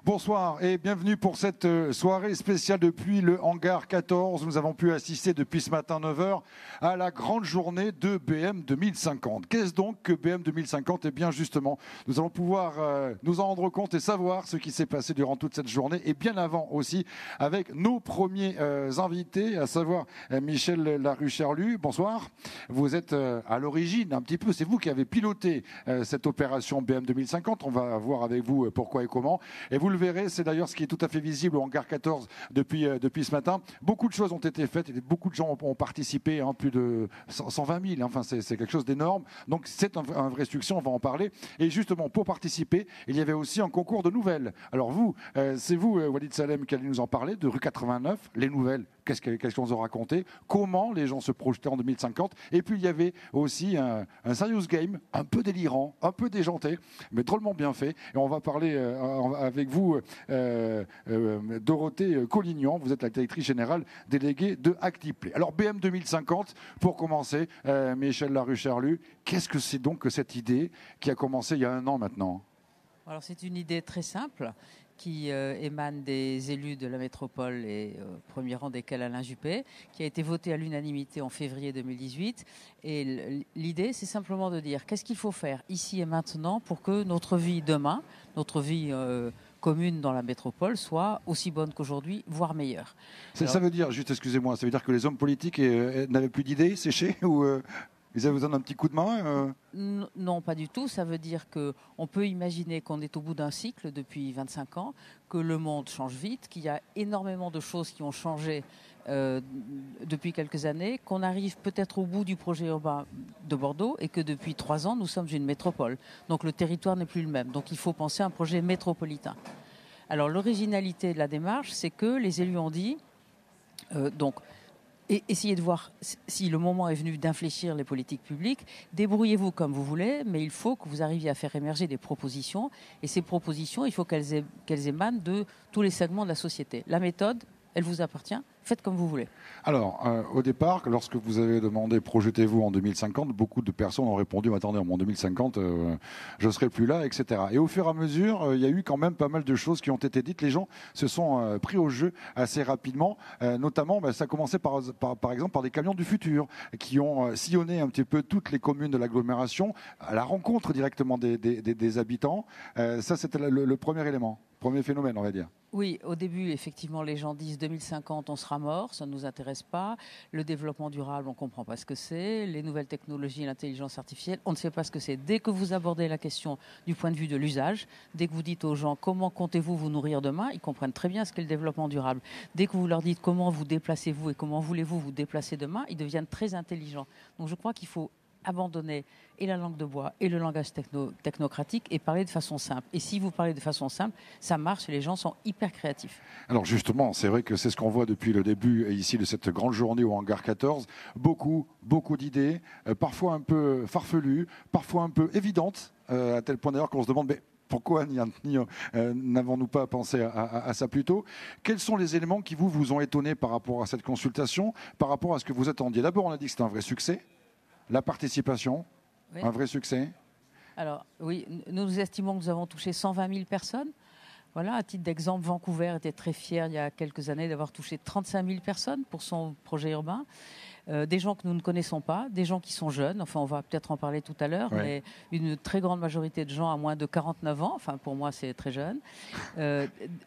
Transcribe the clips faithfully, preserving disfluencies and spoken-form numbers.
Bonsoir et bienvenue pour cette soirée spéciale depuis le hangar quatorze. Nous avons pu assister depuis ce matin neuf heures à la grande journée de B M deux mille cinquante. Qu'est-ce donc que B M deux mille cinquante? Eh bien justement, nous allons pouvoir euh, nous en rendre compte et savoir ce qui s'est passé durant toute cette journée et bien avant aussi avec nos premiers euh, invités, à savoir euh, Michel Larucharlu. Bonsoir. Vous êtes euh, à l'origine un petit peu, c'est vous qui avez piloté euh, cette opération B M deux mille cinquante. On va voir avec vous euh, pourquoi et comment. Et vous le verrez, c'est d'ailleurs ce qui est tout à fait visible au hangar quatorze depuis, euh, depuis ce matin. Beaucoup de choses ont été faites et beaucoup de gens ont, ont participé, hein, plus de cent vingt mille. Enfin, c'est quelque chose d'énorme. Donc, c'est un, un vrai succès, on va en parler. Et justement, pour participer, il y avait aussi un concours de nouvelles. Alors vous, euh, c'est vous, euh, Walid Salem, qui allez nous en parler, de rue quatre-vingt-neuf, les nouvelles. Qu'est-ce qu'on qu nous a raconté? Comment les gens se projetaient en deux mille cinquante? Et puis, il y avait aussi un, un serious game, un peu délirant, un peu déjanté, mais drôlement bien fait. Et on va parler euh, avec vous, euh, euh, Dorothée Collignan. Vous êtes la directrice générale déléguée de Actiplay. Alors, B M deux mille cinquante, pour commencer, euh, Michel Larucharlu, qu'est-ce que c'est donc que cette idée qui a commencé il y a un an maintenant? Alors, c'est une idée très simple qui euh, émane des élus de la métropole et euh, premier rang desquels Alain Juppé, qui a été voté à l'unanimité en février deux mille dix-huit. Et l'idée, c'est simplement de dire qu'est-ce qu'il faut faire ici et maintenant pour que notre vie demain, notre vie euh, commune dans la métropole soit aussi bonne qu'aujourd'hui, voire meilleure. Ça, Alors, ça veut dire, juste excusez-moi, ça veut dire que les hommes politiques euh, n'avaient plus d'idées séchées ou euh... Ils avaient besoin d'un petit coup de main euh... Non, pas du tout. Ça veut dire qu'on peut imaginer qu'on est au bout d'un cycle depuis vingt-cinq ans, que le monde change vite, qu'il y a énormément de choses qui ont changé euh, depuis quelques années, qu'on arrive peut-être au bout du projet urbain de Bordeaux et que depuis trois ans, nous sommes une métropole. Donc le territoire n'est plus le même. Donc il faut penser à un projet métropolitain. Alors l'originalité de la démarche, c'est que les élus ont dit... Euh, donc, Et essayez de voir si le moment est venu d'infléchir les politiques publiques. Débrouillez-vous comme vous voulez, mais il faut que vous arriviez à faire émerger des propositions. Et ces propositions, il faut qu'elles qu'elles émanent de tous les segments de la société. La méthode, elle vous appartient. Faites comme vous voulez. Alors, euh, au départ, lorsque vous avez demandé « projetez-vous en deux mille cinquante », beaucoup de personnes ont répondu « attendez, en deux mille cinquante, euh, je ne serai plus là, et cetera » Et au fur et à mesure, euh, il y a eu quand même pas mal de choses qui ont été dites. Les gens se sont euh, pris au jeu assez rapidement. Euh, notamment, bah, ça a commencé par, par, par exemple par des camions du futur qui ont euh, sillonné un petit peu toutes les communes de l'agglomération à la rencontre directement des, des, des, des habitants. Euh, ça, c'était le, le premier élément, premier phénomène, on va dire. Oui, au début, effectivement, les gens disent deux mille cinquante, on sera mort, ça ne nous intéresse pas. Le développement durable, on ne comprend pas ce que c'est. Les nouvelles technologies, l'intelligence artificielle, on ne sait pas ce que c'est. Dès que vous abordez la question du point de vue de l'usage, dès que vous dites aux gens comment comptez-vous vous nourrir demain, ils comprennent très bien ce qu'est le développement durable. Dès que vous leur dites comment vous déplacez-vous et comment voulez-vous vous déplacer demain, ils deviennent très intelligents. Donc je crois qu'il faut abandonner et la langue de bois et le langage techno, technocratique et parler de façon simple. Et si vous parlez de façon simple, ça marche et les gens sont hyper créatifs. Alors justement, c'est vrai que c'est ce qu'on voit depuis le début ici de cette grande journée au hangar quatorze. Beaucoup, beaucoup d'idées, euh, parfois un peu farfelues, parfois un peu évidentes, euh, à tel point d'ailleurs qu'on se demande... Mais pourquoi euh, n'avons-nous pas pensé à, à, à ça plus tôt? Quels sont les éléments qui vous, vous ont étonné par rapport à cette consultation, par rapport à ce que vous attendiez? D'abord, on a dit que c'était un vrai succès. La participation, oui. Un vrai succès. Alors oui, nous estimons que nous avons touché cent vingt mille personnes. Voilà, à titre d'exemple, Vancouver était très fier il y a quelques années d'avoir touché trente-cinq mille personnes pour son projet urbain. Euh, des gens que nous ne connaissons pas, des gens qui sont jeunes, enfin on va peut-être en parler tout à l'heure, ouais. Mais une très grande majorité de gens à moins de quarante-neuf ans, enfin pour moi c'est très jeune, euh,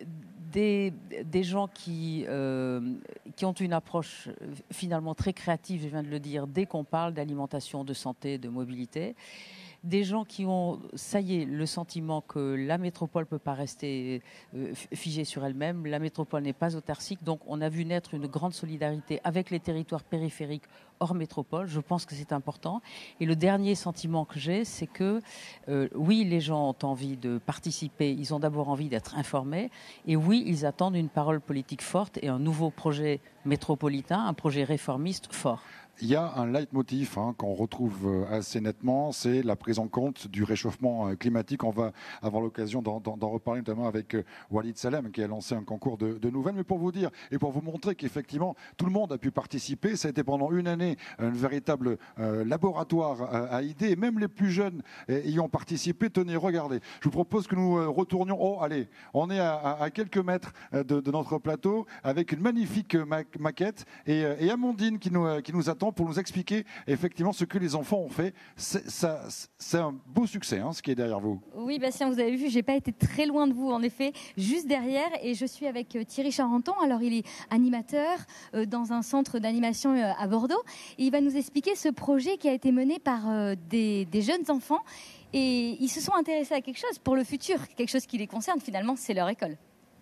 des, des gens qui, euh, qui ont une approche finalement très créative, je viens de le dire, dès qu'on parle d'alimentation, de santé, de mobilité. Des gens qui ont, ça y est, le sentiment que la métropole ne peut pas rester euh, figée sur elle-même. La métropole n'est pas autarcique. Donc, on a vu naître une grande solidarité avec les territoires périphériques hors métropole. Je pense que c'est important. Et le dernier sentiment que j'ai, c'est que, euh, oui, les gens ont envie de participer. Ils ont d'abord envie d'être informés. Et oui, ils attendent une parole politique forte et un nouveau projet métropolitain, un projet réformiste fort. Il y a un leitmotiv hein, qu'on retrouve assez nettement, c'est la prise en compte du réchauffement climatique. On va avoir l'occasion d'en, d'en reparler notamment avec Walid Salem qui a lancé un concours de, de nouvelles. Mais pour vous dire et pour vous montrer qu'effectivement tout le monde a pu participer, ça a été pendant une année un véritable euh, laboratoire à, à idées. Et même les plus jeunes y ont participé. Tenez, regardez. Je vous propose que nous retournions. Oh, allez, on est à, à, à quelques mètres de, de notre plateau avec une magnifique ma- maquette et, et Amandine qui nous, qui nous attend pour nous expliquer effectivement ce que les enfants ont fait. C'est, ça, c'est un beau succès, hein, ce qui est derrière vous. Oui, Bastien, vous avez vu, j'ai pas été très loin de vous, en effet, juste derrière, et je suis avec Thierry Charenton. Alors, il est animateur euh, dans un centre d'animation euh, à Bordeaux, et il va nous expliquer ce projet qui a été mené par euh, des, des jeunes enfants, et ils se sont intéressés à quelque chose pour le futur, quelque chose qui les concerne finalement, c'est leur école.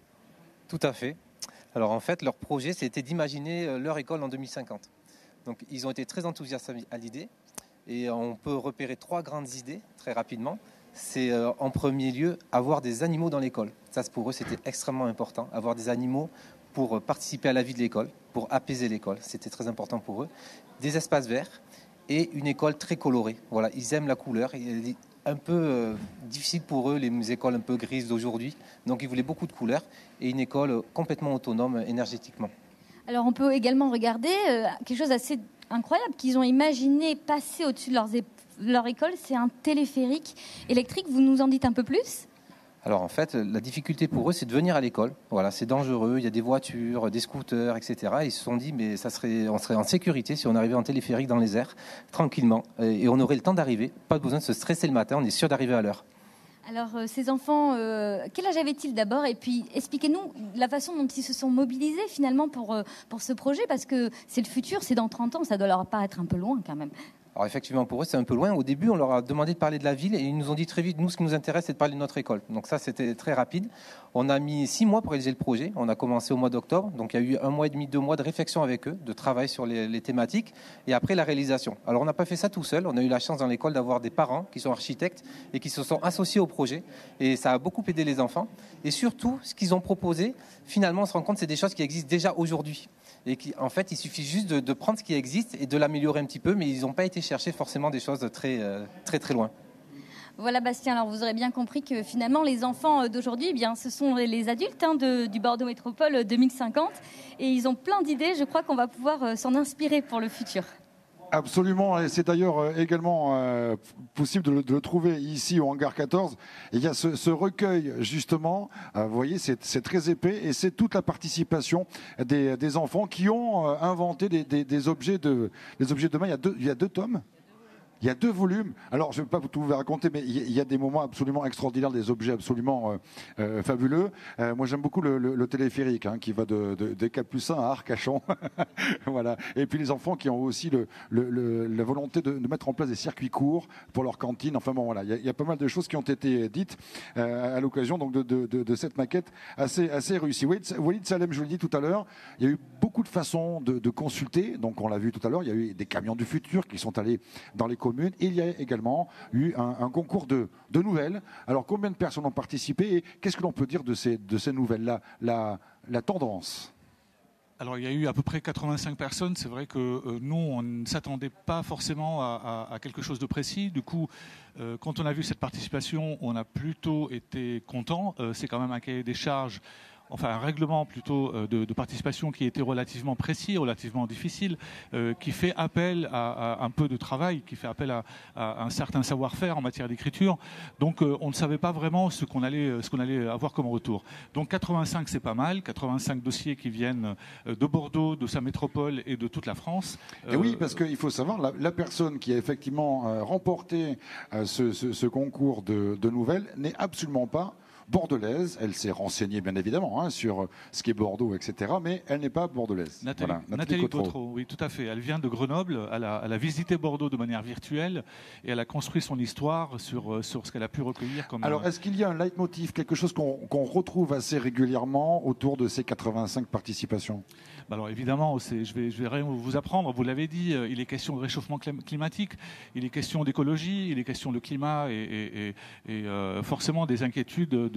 Tout à fait. Alors en fait, leur projet, c'était d'imaginer leur école en deux mille cinquante. Donc, ils ont été très enthousiastes à l'idée et on peut repérer trois grandes idées très rapidement. C'est euh, en premier lieu avoir des animaux dans l'école. Ça, pour eux, c'était extrêmement important. Avoir des animaux pour participer à la vie de l'école, pour apaiser l'école. C'était très important pour eux. Des espaces verts et une école très colorée. Voilà, ils aiment la couleur. Et un peu euh, difficile pour eux, les écoles un peu grises d'aujourd'hui. Donc, ils voulaient beaucoup de couleurs et une école complètement autonome énergétiquement. Alors on peut également regarder euh, quelque chose d'assez incroyable qu'ils ont imaginé passer au-dessus de leurs é- leur école, c'est un téléphérique électrique. Vous nous en dites un peu plus ? Alors en fait, la difficulté pour eux, c'est de venir à l'école. Voilà, c'est dangereux, il y a des voitures, des scooters, et cetera. Ils se sont dit, mais ça serait, on serait en sécurité si on arrivait en téléphérique dans les airs, tranquillement, et on aurait le temps d'arriver. Pas besoin de se stresser le matin, on est sûr d'arriver à l'heure. Alors, euh, ces enfants, euh, quel âge avaient-ils d'abord ? Et puis, expliquez-nous la façon dont ils se sont mobilisés finalement pour, euh, pour ce projet, parce que c'est le futur, c'est dans trente ans, ça doit leur paraître un peu loin quand même. Alors effectivement, pour eux, c'est un peu loin. Au début, on leur a demandé de parler de la ville et ils nous ont dit très vite, nous, ce qui nous intéresse, c'est de parler de notre école. Donc ça, c'était très rapide. On a mis six mois pour réaliser le projet. On a commencé au mois d'octobre. Donc il y a eu un mois et demi, deux mois de réflexion avec eux, de travail sur les, les thématiques et après la réalisation. Alors on n'a pas fait ça tout seul. On a eu la chance dans l'école d'avoir des parents qui sont architectes et qui se sont associés au projet. Et ça a beaucoup aidé les enfants. Et surtout, ce qu'ils ont proposé, finalement, on se rend compte, c'est des choses qui existent déjà aujourd'hui. Et qui, en fait, il suffit juste de, de prendre ce qui existe et de l'améliorer un petit peu, mais ils n'ont pas été chercher forcément des choses de très, euh, très, très loin. Voilà, Bastien, alors vous aurez bien compris que finalement, les enfants d'aujourd'hui, eh bien, ce sont les adultes hein, de, du Bordeaux Métropole deux mille cinquante, et ils ont plein d'idées. Je crois qu'on va pouvoir s'en inspirer pour le futur. Absolument, et c'est d'ailleurs également euh, possible de le, de le trouver ici au hangar quatorze. Et il y a ce, ce recueil justement, euh, vous voyez, c'est, c'est très épais et c'est toute la participation des, des enfants qui ont euh, inventé des, des, des objets de, des objets de main. Il y a deux, il y a deux tomes. Il y a deux volumes. Alors, je ne vais pas tout vous raconter, mais il y a des moments absolument extraordinaires, des objets absolument euh, euh, fabuleux. Euh, moi, j'aime beaucoup le, le, le téléphérique hein, qui va de, de, de Capucin à Arcachon. Voilà. Et puis les enfants qui ont aussi le, le, le, la volonté de, de mettre en place des circuits courts pour leur cantine. Enfin bon, voilà. Il y a, il y a pas mal de choses qui ont été dites euh, à l'occasion donc de, de, de, de cette maquette assez, assez réussie. Walid Salem, je vous l'ai dit tout à l'heure, il y a eu beaucoup de façons de, de consulter. Donc, on l'a vu tout à l'heure, il y a eu des camions du futur qui sont allés dans les communes. Il y a également eu un, un concours de, de nouvelles. Alors, combien de personnes ont participé et qu'est-ce que l'on peut dire de ces, de ces nouvelles-là, la, la tendance ? Alors, il y a eu à peu près quatre-vingt-cinq personnes. C'est vrai que euh, nous, on ne s'attendait pas forcément à, à, à quelque chose de précis. Du coup, euh, quand on a vu cette participation, on a plutôt été content. Euh, c'est quand même un cahier des charges, enfin un règlement plutôt euh, de, de participation qui était relativement précis, relativement difficile, euh, qui fait appel à, à un peu de travail, qui fait appel à, à un certain savoir-faire en matière d'écriture. Donc euh, on ne savait pas vraiment ce qu'on allait, ce qu'on allait avoir comme retour. Donc quatre-vingt-cinq, c'est pas mal, quatre-vingt-cinq dossiers qui viennent de Bordeaux, de sa métropole et de toute la France. Et euh, oui, parce qu'il faut savoir, la, la personne qui a effectivement euh, remporté euh, ce, ce, ce concours de, de nouvelles n'est absolument pas bordelaise. Elle s'est renseignée bien évidemment hein, sur ce qu'est Bordeaux, et cetera. Mais elle n'est pas bordelaise. Nathalie, voilà, Nathalie, Nathalie Gautreau. Gautreau, oui, tout à fait. Elle vient de Grenoble. Elle a, elle a visité Bordeaux de manière virtuelle et elle a construit son histoire sur, sur ce qu'elle a pu recueillir. Comme Alors, un... est-ce qu'il y a un leitmotiv, quelque chose qu'on, qu'on retrouve assez régulièrement autour de ces quatre-vingt-cinq participations ? Alors évidemment, c'est, je, vais, je vais rien vous apprendre. Vous l'avez dit, il est question de réchauffement climatique, il est question d'écologie, il est question de climat et, et, et, et euh, forcément des inquiétudes de,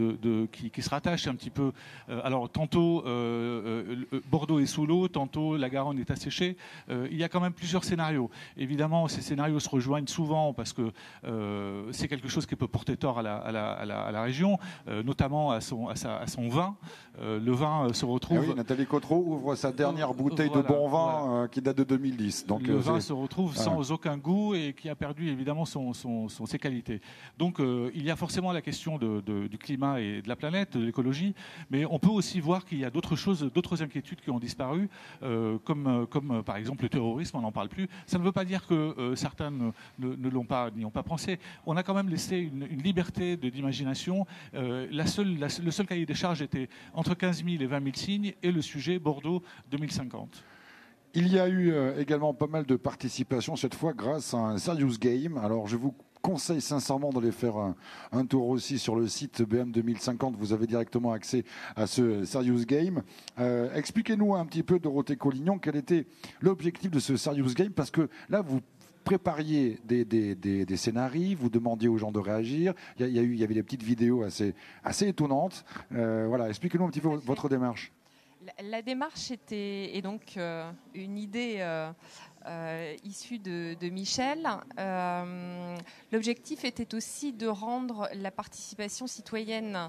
de, de, qui, qui se rattachent un petit peu. Euh, alors, tantôt, euh, euh, Bordeaux est sous l'eau, tantôt la Garonne est asséchée. Euh, il y a quand même plusieurs scénarios. Évidemment, ces scénarios se rejoignent souvent parce que euh, c'est quelque chose qui peut porter tort à la, à la, à la, à la région, euh, notamment à son, à, sa, à son vin. Euh, le vin se retrouve... Ah oui, Nathalie Cotreau ouvre sa dernière bouteille voilà, de bon vin voilà. euh, qui date de deux mille dix. Donc, le euh, vin se retrouve voilà. sans aucun goût et qui a perdu évidemment son, son, son, ses qualités. Donc euh, il y a forcément la question de, de, du climat et de la planète, de l'écologie, mais on peut aussi voir qu'il y a d'autres choses, d'autres inquiétudes qui ont disparu, euh, comme, comme euh, par exemple le terrorisme, on n'en parle plus. Ça ne veut pas dire que euh, certains ne, ne, ne l'ont pas, n'y ont pas pensé. On a quand même laissé une, une liberté de, d'imagination. Euh, la seule, la, le seul cahier des charges était entre quinze mille et vingt mille signes et le sujet Bordeaux deux mille cinquante. Il y a eu euh, également pas mal de participation cette fois grâce à un Serious Game. Alors je vous conseille sincèrement d'aller faire un, un tour aussi sur le site B M deux mille cinquante. Vous avez directement accès à ce Serious Game. Euh, expliquez-nous un petit peu, Dorothée Collignon, quel était l'objectif de ce Serious Game, parce que là vous prépariez des, des, des, des scénarios, vous demandiez aux gens de réagir. Il y, a, il y, a eu, il y avait des petites vidéos assez, assez étonnantes. Euh, voilà, expliquez-nous un petit peu votre démarche. La, la démarche était est donc euh, une idée euh, euh, issue de, de Michel. Euh, l'objectif était aussi de rendre la participation citoyenne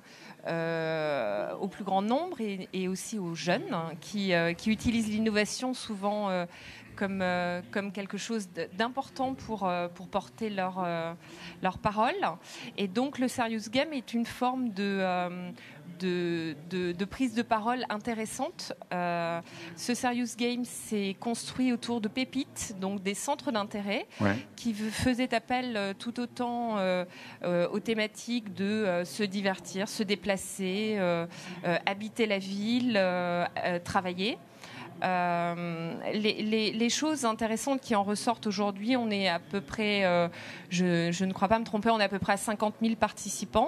euh, au plus grand nombre et, et aussi aux jeunes qui, euh, qui utilisent l'innovation souvent euh, comme, euh, comme quelque chose d'important pour, euh, pour porter leur, euh, leur parole. Et donc le Serious Game est une forme de... Euh, De, de, de prise de parole intéressante. Euh, ce Serious Game s'est construit autour de pépites, donc des centres d'intérêt, ouais. qui faisaient appel euh, tout autant euh, euh, aux thématiques de euh, se divertir, se déplacer, euh, euh, habiter la ville, euh, euh, travailler. Euh, les, les, les choses intéressantes qui en ressortent aujourd'hui, on est à peu près, euh, je, je ne crois pas me tromper, on est à peu près à cinquante mille participants.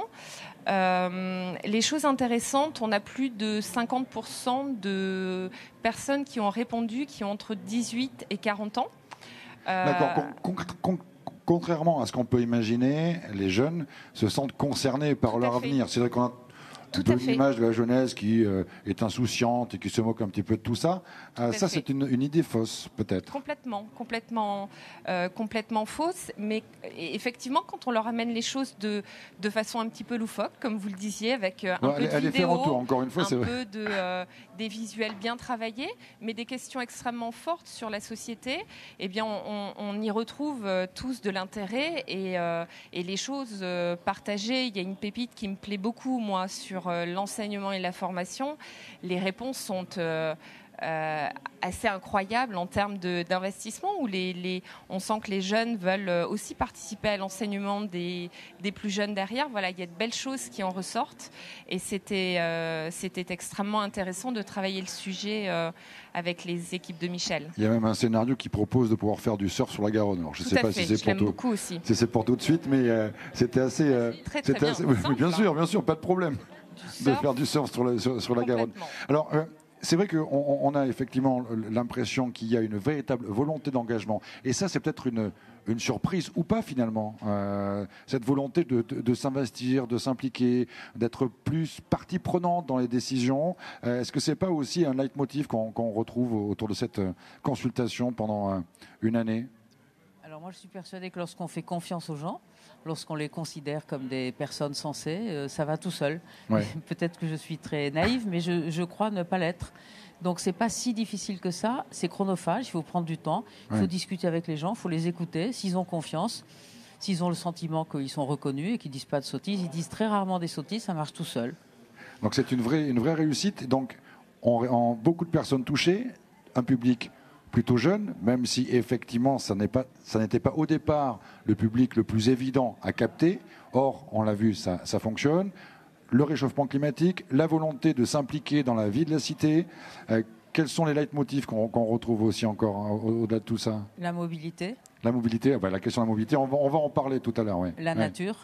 Euh, les choses intéressantes, on a plus de cinquante pour cent de personnes qui ont répondu, qui ont entre dix-huit et quarante ans. Euh... D'accord. Con, con, con, contrairement à ce qu'on peut imaginer, les jeunes se sentent concernés par leur avenir. C'est vrai qu'on a Tout une image de la jeunesse qui euh, est insouciante et qui se moque un petit peu de tout ça. Euh, ça, c'est une, une idée fausse, peut-être. Complètement, complètement, euh, complètement fausse. Mais effectivement, quand on leur amène les choses de, de façon un petit peu loufoque, comme vous le disiez, avec un bon, peu allez, de allez vidéo, faire retour, encore une fois, un c'est peu vrai. de, euh, des visuels bien travaillés, mais des questions extrêmement fortes sur la société, eh bien, on, on y retrouve euh, tous de l'intérêt et, euh, et les choses euh, partagées. Il y a une pépite qui me plaît beaucoup, moi, sur euh, l'enseignement et la formation. Les réponses sont euh, euh, assez incroyables en termes de, d'investissement, où les, les, on sent que les jeunes veulent aussi participer à l'enseignement des, des plus jeunes derrière. Voilà, il y a de belles choses qui en ressortent et c'était, euh, c'était extrêmement intéressant de travailler le sujet euh, avec les équipes de Michel. Il y a même un scénario qui propose de pouvoir faire du surf sur la Garonne. Alors, je ne sais pas fait. si c'est je pour, tout, beaucoup aussi. si c'est pour tout de suite, mais euh, c'était assez... Euh, très, très c'était bien, assez mais bien sûr, bien sûr, pas de problème de faire du surf sur la, sur, sur la Garonne. Alors, euh, c'est vrai qu'on on a effectivement l'impression qu'il y a une véritable volonté d'engagement. Et ça, c'est peut-être une, une surprise ou pas finalement. Euh, cette volonté de, de, de s'investir, de s'impliquer, d'être plus partie prenante dans les décisions. Euh, est-ce que c'est pas aussi un leitmotiv qu'on, qu'on retrouve autour de cette consultation pendant euh, une année ? Alors moi, je suis persuadée que lorsqu'on fait confiance aux gens, lorsqu'on les considère comme des personnes sensées, euh, ça va tout seul. Ouais. Peut-être que je suis très naïve, mais je, je crois ne pas l'être. Donc c'est pas si difficile que ça. C'est chronophage, il faut prendre du temps, il ouais. faut discuter avec les gens, il faut les écouter. S'ils ont confiance, s'ils ont le sentiment qu'ils sont reconnus et qu'ils disent pas de sottises, ils disent très rarement des sottises, ça marche tout seul. Donc c'est une vraie, une vraie réussite. Donc on, on, beaucoup de personnes touchées, un public plutôt jeune, même si effectivement ça, n'est pas, ça n'était pas au départ le public le plus évident à capter. Or, on l'a vu, ça, ça fonctionne. Le réchauffement climatique, la volonté de s'impliquer dans la vie de la cité. Euh, quels sont les leitmotifs qu'on, qu'on retrouve aussi encore hein, au, au-delà de tout ça ? La mobilité. La mobilité, bah, la question de la mobilité, on va, on va en parler tout à l'heure. Ouais. La ouais. nature.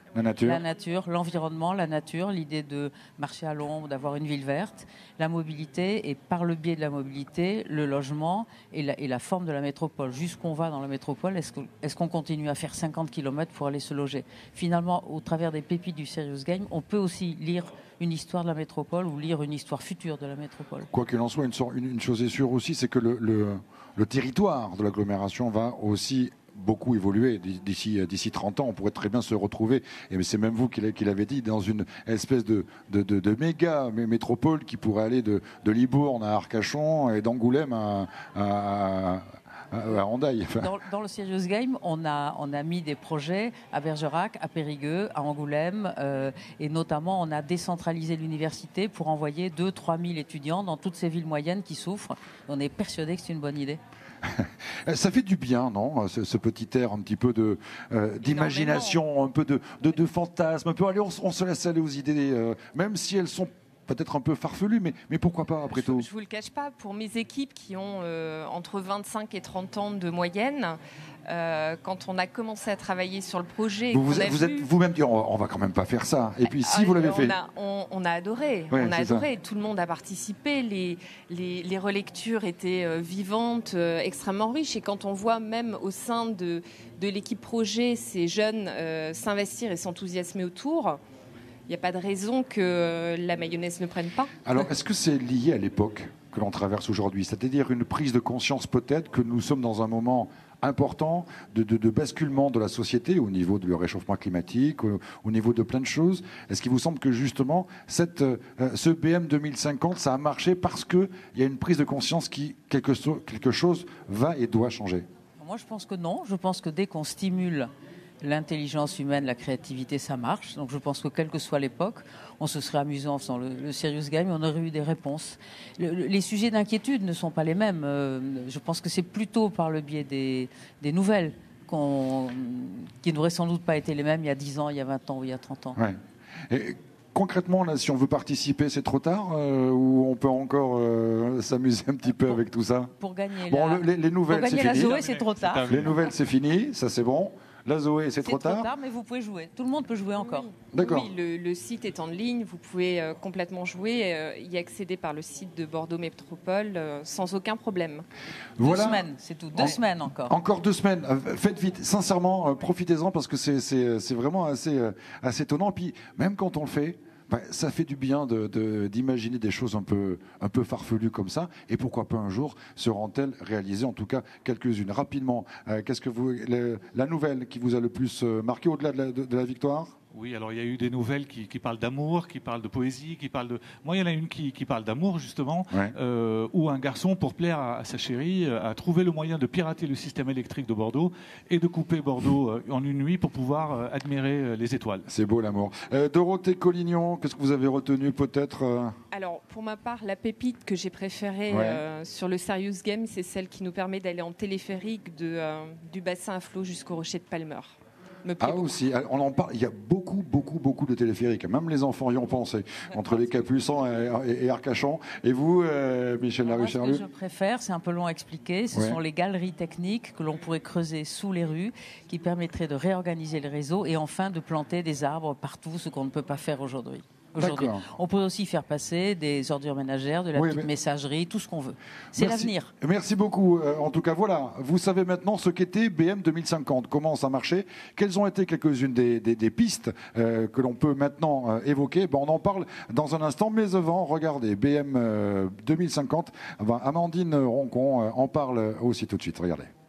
La nature. La nature, l'environnement, la nature, l'idée de marcher à l'ombre, d'avoir une ville verte, la mobilité et par le biais de la mobilité, le logement et la, et la forme de la métropole. Jusqu'où on va dans la métropole, est-ce que, est-ce qu'on continue à faire cinquante kilomètres pour aller se loger? Finalement, au travers des pépites du Serious Game, on peut aussi lire une histoire de la métropole ou lire une histoire future de la métropole. Quoi qu'il en soit, une, une, une chose est sûre aussi, c'est que le, le, le territoire de l'agglomération va aussi beaucoup évolué d'ici d'ici trente ans. On pourrait très bien se retrouver, et c'est même vous qui, qui l'avez dit, dans une espèce de, de, de, de méga métropole qui pourrait aller de, de Libourne à Arcachon et d'Angoulême à, à, à, à Hendaye. Enfin. Dans, dans le Serious Game, on a, on a mis des projets à Bergerac, à Périgueux, à Angoulême, euh, et notamment on a décentralisé l'université pour envoyer deux à trois mille étudiants dans toutes ces villes moyennes qui souffrent. On est persuadé que c'est une bonne idée. Ça fait du bien, non, ce, ce petit air un petit peu de euh, d'imagination, un peu de, de, de fantasme, un peu. Allez, on, on se laisse aller aux idées, euh, même si elles sont peut-être un peu farfelues, mais, mais pourquoi pas après tout. Je ne vous le cache pas, pour mes équipes qui ont euh, entre vingt-cinq et trente ans de moyenne, euh, quand on a commencé à travailler sur le projet... Vous, vous, vous êtes vous-même dit, on, on va quand même pas faire ça. Et puis si ah, vous l'avez fait... A, on, on a adoré, ouais, on a adoré. Ça. Tout le monde a participé, les, les, les relectures étaient euh, vivantes, euh, extrêmement riches. Et quand on voit même au sein de, de l'équipe projet ces jeunes euh, s'investir et s'enthousiasmer autour... Il n'y a pas de raison que la mayonnaise ne prenne pas. Alors, est-ce que c'est lié à l'époque que l'on traverse aujourd'hui? C'est-à-dire une prise de conscience peut-être que nous sommes dans un moment important de, de, de basculement de la société au niveau du réchauffement climatique, au, au niveau de plein de choses. Est-ce qu'il vous semble que justement cette, euh, ce B M deux mille cinquante, ça a marché parce qu'il y a une prise de conscience qui, quelque, so, quelque chose va et doit changer? Moi, je pense que non. Je pense que dès qu'on stimule l'intelligence humaine, la créativité, ça marche. Donc je pense que quelle que soit l'époque, on se serait amusé en faisant le, le Serious Game et on aurait eu des réponses. Le, le, les sujets d'inquiétude ne sont pas les mêmes. Euh, je pense que c'est plutôt par le biais des, des nouvelles qu'on, qui n'auraient sans doute pas été les mêmes il y a dix ans, il y a vingt ans ou il y a trente ans. Ouais. Et concrètement, là, si on veut participer, c'est trop tard euh, ou on peut encore euh, s'amuser un petit peu pour, avec tout ça? Pour gagner, bon, la, le, les, les nouvelles, pour gagner c'est la fini. Zoé, c'est trop tard. Les nouvelles, c'est fini, ça c'est bon. La Zoé, c'est trop, trop tard. tard, mais vous pouvez jouer. Tout le monde peut jouer encore. Oui. D'accord. Oui, le, le site est en ligne, vous pouvez euh, complètement jouer, euh, y accéder par le site de Bordeaux Métropole euh, sans aucun problème. Voilà. Deux semaines, c'est tout. Deux en, semaines encore. Encore deux semaines. Euh, faites vite, sincèrement, euh, profitez-en parce que c'est, c'est, c'est vraiment assez, euh, assez étonnant. Puis même quand on le fait, ben, ça fait du bien de, de, d'imaginer des choses un peu, un peu farfelues comme ça. Et pourquoi pas un jour seront-elles réalisées, en tout cas quelques-unes. Rapidement, euh, qu'est-ce que vous, le, la nouvelle qui vous a le plus marqué au-delà de la, de, de la victoire? Oui, alors il y a eu des nouvelles qui, qui parlent d'amour, qui parlent de poésie, qui parlent de... Moi, il y en a une qui, qui parle d'amour, justement, ouais. euh, où un garçon, pour plaire à, à sa chérie, a trouvé le moyen de pirater le système électrique de Bordeaux et de couper Bordeaux euh, en une nuit pour pouvoir euh, admirer euh, les étoiles. C'est beau, l'amour. Euh, Dorothée Collignon, qu'est-ce que vous avez retenu, peut-être euh... Alors, pour ma part, la pépite que j'ai préférée ouais. euh, sur le Serious Game, c'est celle qui nous permet d'aller en téléphérique de, euh, du bassin à flot jusqu'au rocher de Palmer. Ah beaucoup. Aussi, on en parle. Il y a beaucoup, beaucoup, beaucoup de téléphériques. Même les enfants y ont pensé entre les Capucins et, et, et Arcachon. Et vous, euh, Michel Larucharlu? Ce que je préfère, c'est un peu long à expliquer. Ce ouais. sont les galeries techniques que l'on pourrait creuser sous les rues, qui permettraient de réorganiser le réseau et enfin de planter des arbres partout, ce qu'on ne peut pas faire aujourd'hui. Aujourd'hui. On peut aussi faire passer des ordures ménagères, de la oui, petite mais... messagerie, tout ce qu'on veut. C'est Merci. l'avenir. Merci beaucoup. Euh, en tout cas, voilà, vous savez maintenant ce qu'était B M deux mille cinquante, comment ça marchait, quelles ont été quelques-unes des, des, des pistes euh, que l'on peut maintenant euh, évoquer. Ben, on en parle dans un instant, mais avant, regardez, B M euh, deux mille cinquante, ben, Amandine Roncon euh, en parle aussi tout de suite. Regardez.